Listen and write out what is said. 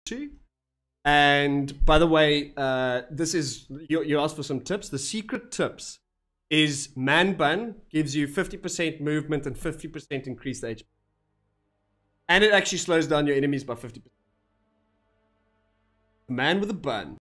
to. And by the way, this is, you asked for some tips. The secret tips is man bun gives you 50% movement and 50% increased HP. And it actually slows down your enemies by 50%. Man with a bun.